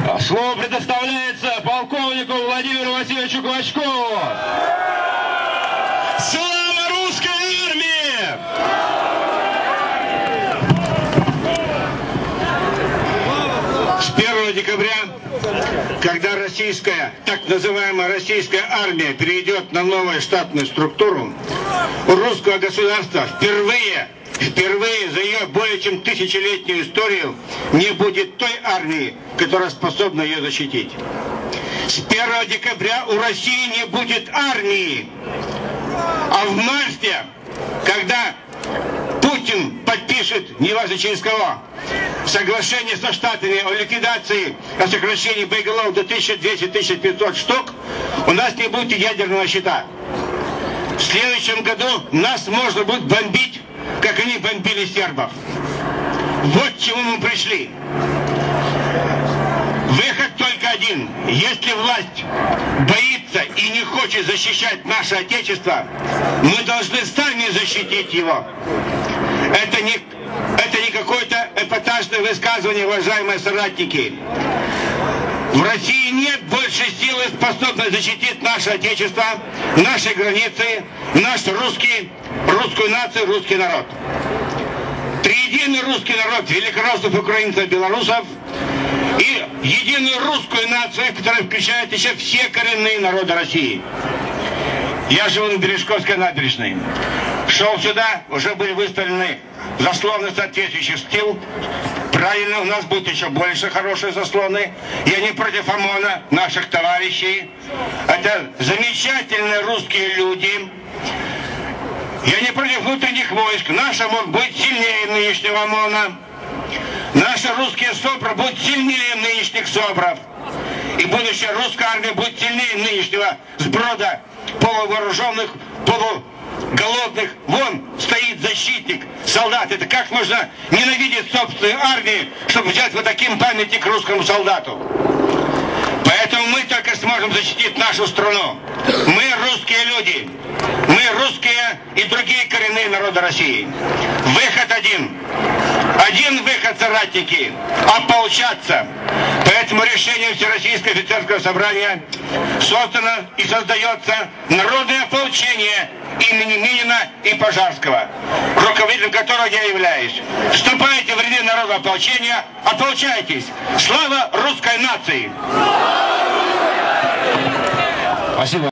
Слово предоставляется полковнику Владимиру Васильевичу Клочкову. Слава русской армии! С 1 декабря, когда российская, так называемая российская армия перейдет на новую штатную структуру, у русского государства впервые за ее более чем тысячелетнюю историю не будет той армии, которая способна ее защитить. С 1 декабря у России не будет армии. А в марте, когда Путин подпишет, неважно через кого, соглашение со Штатами о ликвидации, о сокращении боеголовок до 1200-1500 штук, у нас не будет ядерного щита. В следующем году нас можно будет бомбить, как они бомбили сербов. Вот к чему мы пришли. Выход только один. Если власть боится и не хочет защищать наше Отечество, мы должны сами защитить его. Это не какое-то эпатажное высказывание, уважаемые соратники. В России нет больше силы, способной защитить наше Отечество, наши границы, наш русскую нацию, русский народ. Триединый русский народ великороссов, украинцев, белорусов и единую русскую нацию, которая включает еще все коренные народы России. Я живу на Бережковской набережной. Шел сюда, уже были выставлены заслоны соответствующих стил. Правильно, у нас будет еще больше хорошие заслоны. Я не против ОМОНа, наших товарищей. Это замечательные русские люди. Я не против внутренних войск. Наш ОМОН будет сильнее нынешнего ОМОНа. Наши русские СОБРы будут сильнее нынешних СОБРов. И будущая русская армия будет сильнее нынешнего сброда полувооруженных, полуголодных. Вон стоит защитник, солдат. Это как можно ненавидеть собственную армию, чтобы взять вот таким памятник русскому солдату? Поэтому мы только сможем защитить нашу страну. Мы русские люди. Мы русские и другие коренные народы России. Выход один. Один выход, соратники, ополчаться. Поэтому решением Всероссийского офицерского собрания создано и создается народное ополчение имени Минина и Пожарского, руководителем которого я являюсь. Вступайте в ряды народного ополчения, ополчайтесь. Слава русской нации! Спасибо.